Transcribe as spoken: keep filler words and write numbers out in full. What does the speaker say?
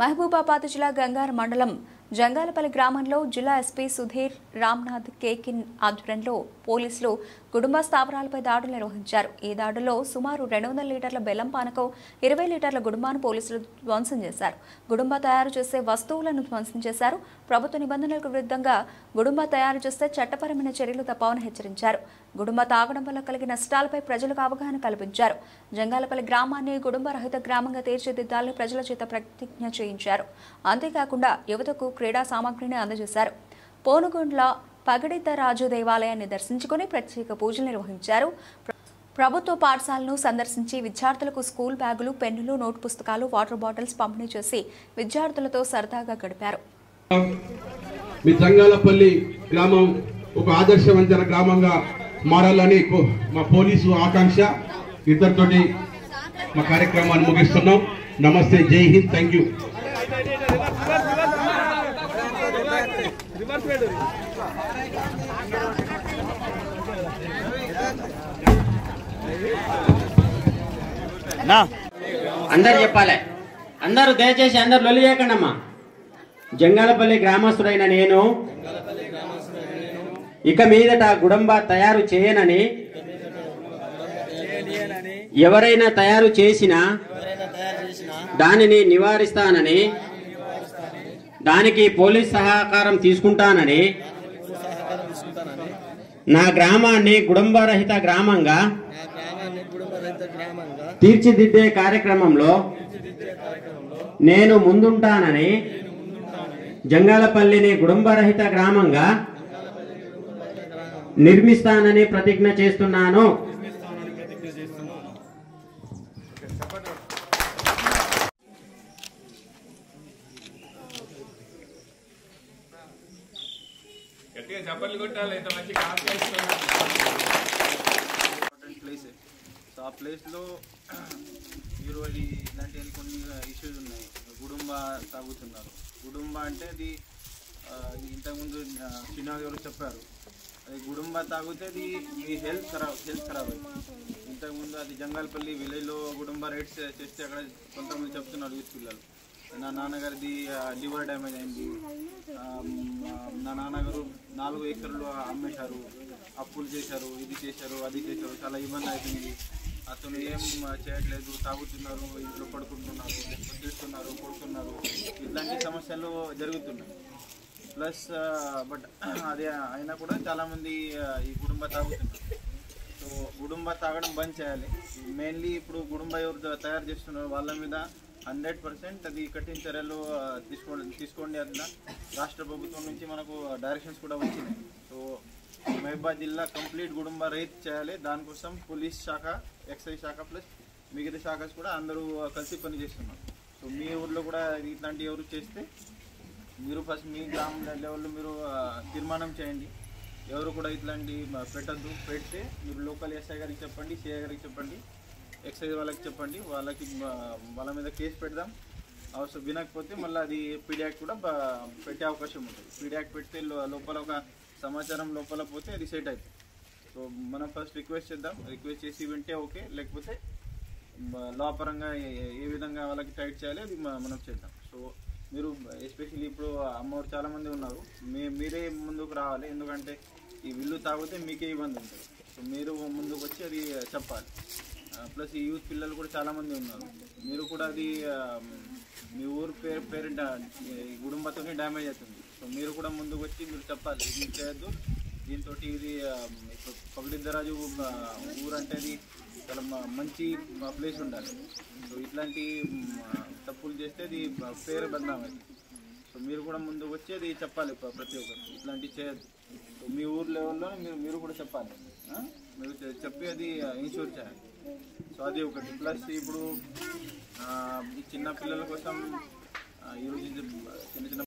మహబూబాబాద్ జిల్లా గంగార్ మండలం జంగాలపల్లి గ్రామంలో జిల్లా ఎస్పీ సుధీర్ రామ్నాథ్ కేకిన్ ఆధ్వర్యంలో పోలీసులు కుటుంబ స్థావరాలపై దాడులు నిర్వహించారు. ఈ దాడుల్లో సుమారు రెండు వందల లీటర్ల బెల్లం పానకం, ఇరవై లీటర్ల గుడుంబాను పోలీసులు ధ్వంసం చేశారు. గుడుంబా తయారు చేసే వస్తువులను ధ్వంసం చేశారు. ప్రభుత్వ నిబంధనలకు విరుద్ధంగా గుడుంబా తయారు చేస్తే చట్టపరమైన చర్యలు తప్పవని హెచ్చరించారు. గుడుంబా తాగడం వల్ల కలిగిన నష్టాలపై ప్రజలకు అవగాహన కల్పించారు. జంగాలపల్లి గ్రామాన్ని గుడుంబ రహిత గ్రామంగా తీర్చిదిద్దాలని ప్రజల చేత ప్రతిజ్ఞ చేయించారు. అంతేకాకుండా యువతకు క్రీడా సామగ్రిని అందజేశారు. పోనుగొండ్ల పగడిద్దరాజు దేవాలయాన్ని దర్శించుకుని ప్రత్యేక పూజలు నిర్వహించారు. ప్రభుత్వ పాఠశాలను సందర్శించి విద్యార్థులకు స్కూల్ బ్యాగులు, పెన్నులు, నోట్ పుస్తకాలు, వాటర్ బాటిల్స్ పంపిణీ చేసి విద్యార్థులతో సరదాగా గడిపారు. మీ జంగాలపల్లి గ్రామం ఒక ఆదర్శవంతమైన గ్రామంగా మారాలని మా పోలీసు ఆకాంక్ష. ఇద్దరితోటి మా కార్యక్రమాన్ని ముగిస్తున్నాం. నమస్తే, జై హింద్, థ్యాంక్ యూ. అందరు చెప్పాలి, అందరూ దయచేసి అందరు లొల్లి చేయకండి అమ్మా. జంగాలపల్లి గ్రామస్తుడైన నేను ఇక మీదట గుడంబా తయారు చేయనని, ఎవరైనా తయారు చేసినా దానిని నివారిస్తానని, దానికి పోలీస్ సహకారం తీసుకుంటానని, నా గ్రామాన్ని గుడంబరహిత గ్రామంగా తీర్చిదిద్దే కార్యక్రమంలో నేను ముందుంటానని, జంగాలపల్లిని గుడంబరహిత గ్రామంగా నిర్మిస్తానని ప్రతిజ్ఞ చేస్తున్నాను. చప్పట్లు కొట్టాలి. ఇంత మంచి ప్లేస్. సో ఆ ప్లేస్లో ఈరోజు ఇలాంటి కొన్ని ఇష్యూస్ ఉన్నాయి. గుడుంబ తాగుతున్నారు. గుడుంబ అంటే అది ఇంతకుముందు శ్రీనాథ్ గారు చెప్పారు, అది గుడుంబ తాగితే అది మీ హెల్త్ ఖరాబ్ హెల్త్ ఖరాబ్ అవుతుంది. ఇంతకుముందు అది జంగాలపల్లి విలేజ్లో గుడుంబ రేట్స్ చేస్తే అక్కడ కొంతమంది చెప్తున్నారు యూత్ పిల్లలు, నా నాన్నగారిది లివర్ డ్యామేజ్ అయింది, నా నాన్నగారు నాలుగు ఏకర్లు అమ్మేశారు, అప్పులు చేశారు, ఇది చేశారు, అది చేశారు, చాలా ఇబ్బంది అవుతుంది, అతను ఏం చేయట్లేదు, తాగుతున్నారు, ఇంట్లో పడుకుంటున్నారు, తిడుతున్నారు, కొడుతున్నారు, ఇట్లాంటి సమస్యలు జరుగుతున్నాయి. ప్లస్ బట్ అది అయినా కూడా చాలామంది ఈ గుడుంబ తాగుతున్నారు. సో గుడుంబ తాగడం బంద్ చేయాలి. మెయిన్లీ ఇప్పుడు గుడుంబ ఎవరు తయారు చేస్తున్నారు వాళ్ళ మీద హండ్రెడ్ పర్సెంట్ అది కఠిన చర్యలు తీసుకోండి తీసుకోండి అట్లా రాష్ట్ర ప్రభుత్వం నుంచి మనకు డైరెక్షన్స్ కూడా వచ్చినాయి. సో మహబూబాబాద్ జిల్లా కంప్లీట్ గుడుంబ రహిత చేయాలి. దానికోసం పోలీస్ శాఖ, ఎక్సైజ్ శాఖ ప్లస్ మిగతా శాఖస్ కూడా అందరూ కలిసి పనిచేస్తున్నారు. సో మీ ఊర్లో కూడా ఇట్లాంటి ఎవరు చేస్తే మీరు ఫస్ట్ మీ గ్రామ లెవెల్లో మీరు తీర్మానం చేయండి. ఎవరు కూడా ఇట్లాంటి పెట్టద్దు. పెడితే మీరు లోకల్ ఎస్ఐ గారికి చెప్పండి, సిఐ గారికి చెప్పండి, ఎక్సైజ్ వాళ్ళకి చెప్పండి, వాళ్ళకి వాళ్ళ మీద కేసు పెడదాం. అవసరం వినకపోతే మళ్ళీ అది పీడియాక్ కూడా పెట్టే అవకాశం ఉంటుంది. పీడియాక్ పెడితే లోపల ఒక సమాచారం లోపల పోతే అది సెట్ అవుతుంది. సో మనం ఫస్ట్ రిక్వెస్ట్ చేద్దాం. రిక్వెస్ట్ చేసి వింటే ఓకే, లేకపోతే లా పరంగా ఏ విధంగా వాళ్ళకి టైట్ చేయాలి అది మనం చేద్దాం. సో మీరు ఎస్పెషల్లీ ఇప్పుడు అమ్మవారు చాలామంది ఉన్నారు, మీ మీరే ముందుకు రావాలి. ఎందుకంటే ఈ విల్లు తాగితే మీకే ఇబ్బంది ఉంటుంది. సో మీరు ముందుకు వచ్చి అది చెప్పాలి. ప్లస్ ఈ యూత్ పిల్లలు కూడా చాలామంది ఉన్నారు, మీరు కూడా అది మీ ఊరు పేరు పేరెంట్ గుడుంబతోనే డ్యామేజ్ అవుతుంది. సో మీరు కూడా ముందుకు వచ్చి మీరు చెప్పాలి, ఇది చేయొద్దు, దీంతో ఇది ఇప్పుడు పగడిద్దరాజు ఊరు అంటే అది చాలా మంచి ప్లేస్ ఉండాలి. సో ఇట్లాంటి తప్పులు చేస్తే అది పేరు బదనాం అవుతుంది. సో మీరు కూడా ముందుకు వచ్చి అది చెప్పాలి ప్రతి ఒక్కరికి, ఇట్లాంటివి చేయొద్దు. సో మీ ఊరు లెవెల్లో మీరు మీరు కూడా చెప్పాలి, మీరు చెప్పి అది ఇన్షూర్ చేయాలి. సో అది ఒకటి. ప్లస్ ఇప్పుడు ఈ చిన్న పిల్లల కోసం ఈరోజు చిన్న చిన్న